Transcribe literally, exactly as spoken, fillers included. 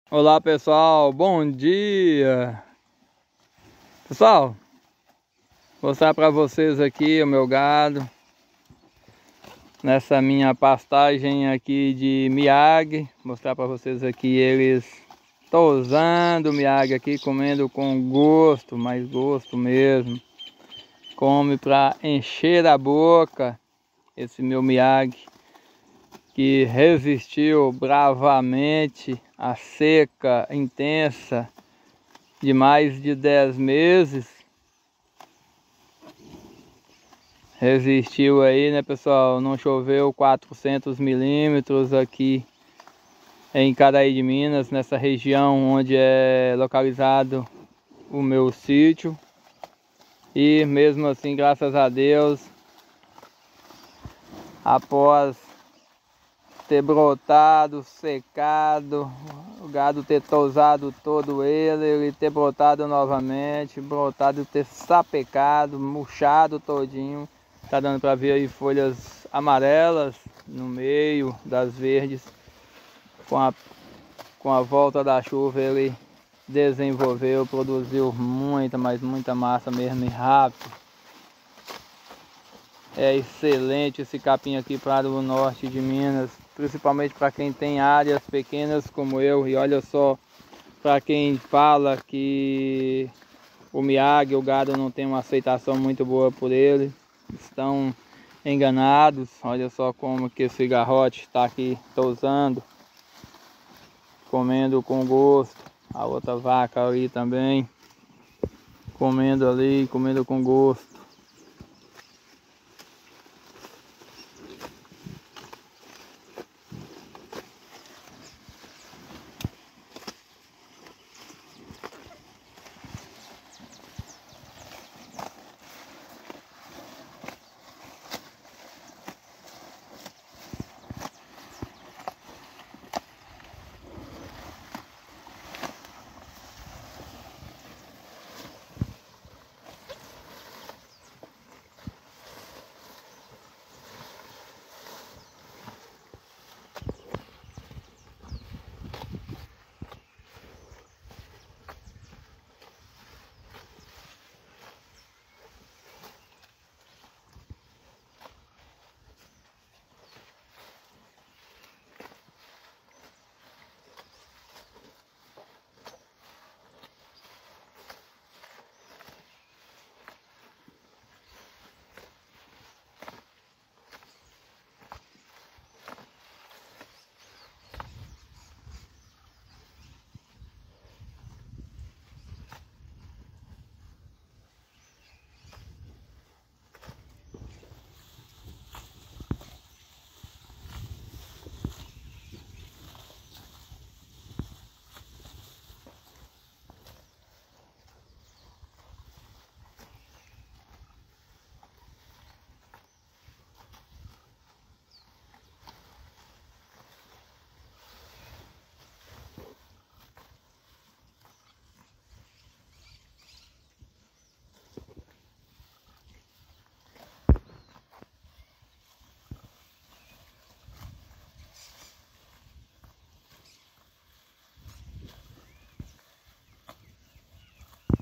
Olá pessoal, bom dia! Pessoal, vou mostrar para vocês aqui o meu gado nessa minha pastagem aqui de Miyagi. Mostrar para vocês aqui eles tosando o Miyagi aqui, comendo com gosto, mais gosto mesmo. Come para encher a boca esse meu Miyagi que resistiu bravamente à seca intensa de mais de dez meses. Resistiu aí, né pessoal? Não choveu quatrocentos milímetros aqui em Caraí de Minas, nessa região onde é localizado o meu sítio. E mesmo assim, graças a Deus, após ter brotado, secado, o gado ter tosado todo ele, ele ter brotado novamente, brotado, ter sapecado, murchado todinho. Tá dando para ver aí folhas amarelas no meio das verdes. Com a, com a volta da chuva ele desenvolveu, produziu muita, mas muita massa mesmo e rápido. É excelente esse capim aqui para o norte de Minas, principalmente para quem tem áreas pequenas como eu. E olha só, para quem fala que o Miyagi, o gado, não tem uma aceitação muito boa por ele, estão enganados. Olha só como que esse garrote está aqui tosando, comendo com gosto. A outra vaca ali também comendo ali, comendo com gosto.